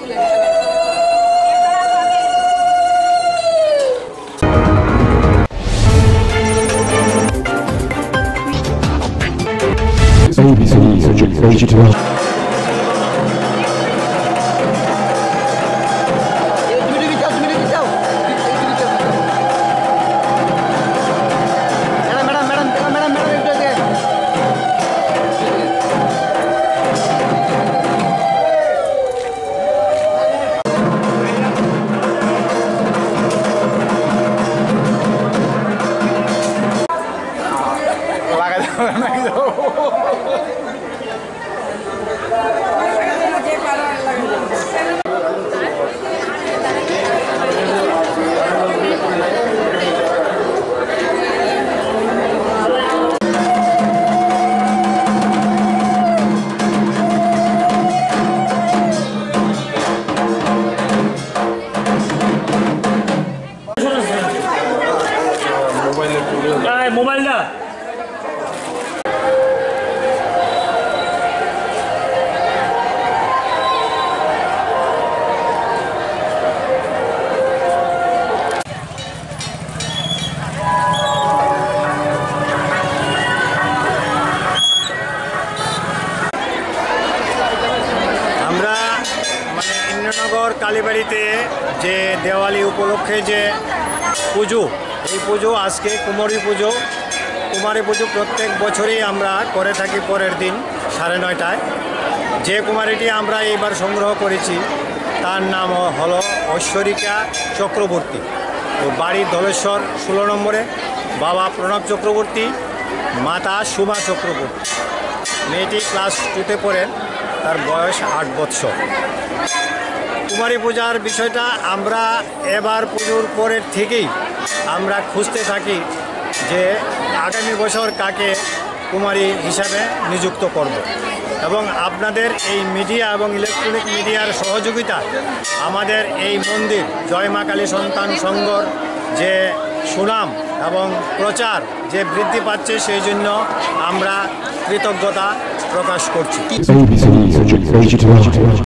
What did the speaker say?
digital. Mobile না আমরা মানে ইন্দ্রনগর কালীবাড়িতে যে দেওয়ালি উপলক্ষে যে পুজো, এই পুজো আজকে কুমারী পুজো প্রত্যেক বছরই আমরা করে থাকি পরের দিন 9:30টায়। যে কুমারীটি আমরা এইবার সংগ্রহ করেছি তার নাম হলো ঐশ্বরিকা চক্রবর্তী। তো বাড়ি ধলেশ্বর 16 নম্বরে, বাবা প্রণব চক্রবর্তী, মাতা সুমা চক্রবর্তী। মেয়েটি ক্লাস 2তে পড়েন, তার বয়স 8 বৎসর। কুমারী পূজার বিষয়টা আমরা এবার পুজোর পরের থেকেই আমরা খুঁজতে থাকি যে আগামী বছর কাকে কুমারী হিসাবে নিযুক্ত করব, এবং আপনাদের এই মিডিয়া এবং ইলেকট্রনিক মিডিয়ার সহযোগিতা আমাদের এই মন্দির জয় মা কালী সন্তান সংঘর যে সুনাম এবং প্রচার যে বৃদ্ধি পাচ্ছে, সেই জন্য আমরা কৃতজ্ঞতা প্রকাশ করছি।